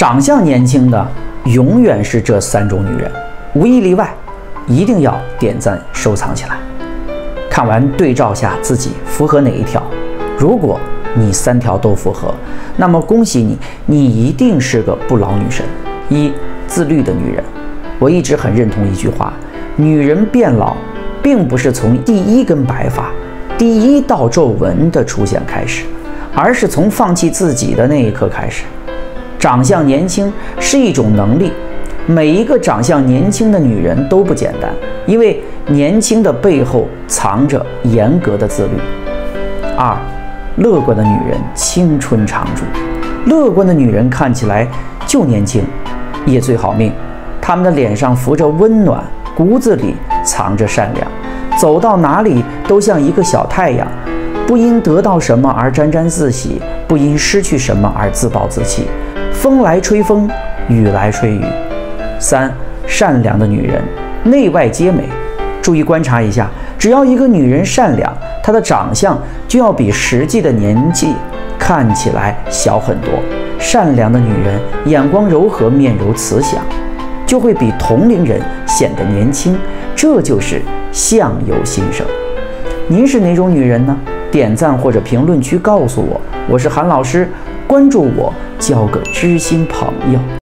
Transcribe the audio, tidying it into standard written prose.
长相年轻的永远是这3种女人，无一例外，一定要点赞收藏起来。看完对照下自己符合哪一条，如果你3条都符合，那么恭喜你，你一定是个不老女神。一、自律的女人。我一直很认同一句话，女人变老并不是从第1根白发、第1道皱纹的出现开始，而是从放弃自己的那一刻开始。长相年轻是一种能力，每一个长相年轻的女人都不简单，因为年轻的背后藏着严格的自律。2、乐观的女人青春常驻。乐观的女人看起来就年轻，也最好命。她们的脸上浮着温暖，骨子里藏着善良，走到哪里都像一个小太阳，不因得到什么而沾沾自喜，不因失去什么而自暴自弃。风来吹风，雨来吹雨。3、善良的女人内外皆美。注意观察一下，只要一个女人善良，她的长相就要比实际的年纪看起来小很多。善良的女人眼光柔和，面柔慈祥，就会比同龄人显得年轻，这就是相由心生。您是哪种女人呢？点赞或者评论区告诉我。我是韩老师，关注我，交个知心朋友。